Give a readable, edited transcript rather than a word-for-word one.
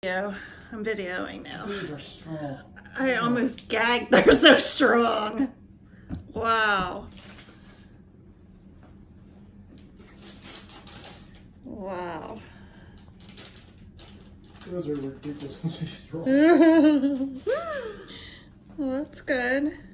I'm videoing now. These are strong. I almost gagged. They're so strong. Wow. Wow. Those are ridiculously strong. Well, that's good.